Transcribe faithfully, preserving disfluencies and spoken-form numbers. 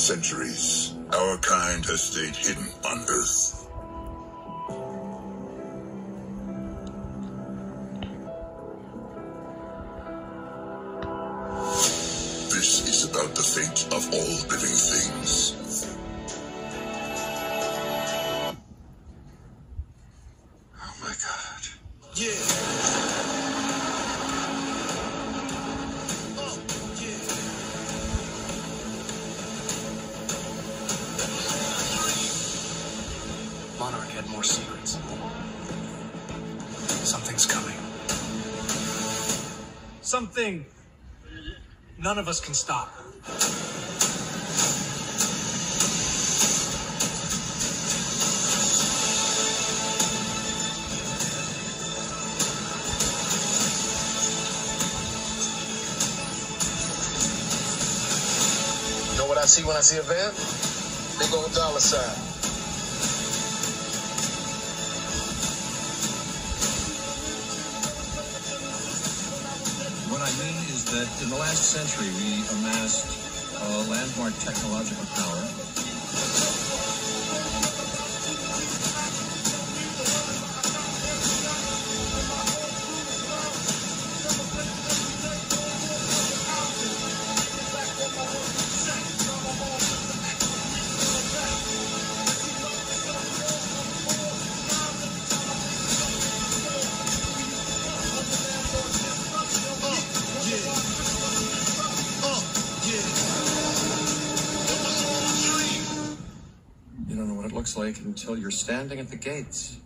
centuries, our kind has stayed hidden on Earth. This is about the fate of all living things. Oh my God. Yeah. Monarch had more secrets. Something's coming. Something none of us can stop. You know what I see when I see a van? Big old dollar sign. What I mean is that in the last century, we amassed a landmark technological power. You don't know what it looks like until you're standing at the gates.